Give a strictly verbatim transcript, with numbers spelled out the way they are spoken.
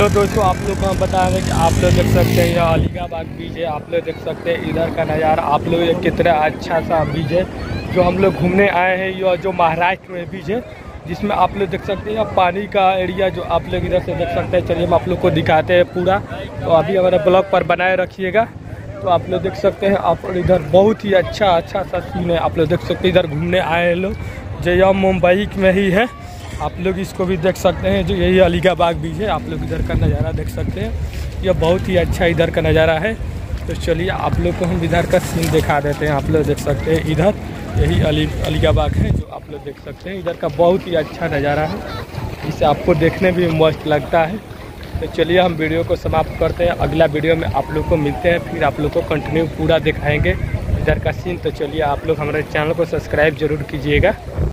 Hello दोस्तों, आप लोग को हम बता रहे हैं कि आप लोग देख सकते हैं यह अलीगा बाग बीच है। आप लोग देख सकते हैं इधर का नज़ारा। आप लोग ये कितना अच्छा सा बीच है जो हम लोग घूमने आए हैं। यह जो महाराष्ट्र में बीच है जिसमें आप लोग देख सकते हैं पानी का एरिया जो आप लोग इधर से देख सकते हैं। चलिए हम आप लोग को दिखाते हैं पूरा। तो अभी हमारे ब्लॉग पर बनाए रखिएगा। तो आप लोग देख सकते हैं आप इधर बहुत ही अच्छा अच्छा सा सीन है। आप लोग देख सकते हैं इधर घूमने आए हैं लोग जो यह मुंबई में ही है। आप लोग इसको भी देख सकते हैं जो यही अलीगा बाग बीच है। आप लोग इधर का नज़ारा देख सकते हैं। यह बहुत ही अच्छा इधर का नज़ारा है। तो चलिए आप लोग को हम इधर का सीन दिखा देते हैं। आप लोग देख सकते हैं इधर यही अली अलीगा बाग है जो आप लोग देख सकते हैं। इधर का बहुत ही अच्छा नज़ारा है, इसे आपको देखने भी मस्त लगता है। तो चलिए हम वीडियो को समाप्त करते हैं। अगला वीडियो में आप लोग को मिलते हैं, फिर आप लोग को कंटिन्यू पूरा दिखाएंगे इधर का सीन। तो चलिए आप लोग हमारे चैनल को सब्सक्राइब जरूर कीजिएगा।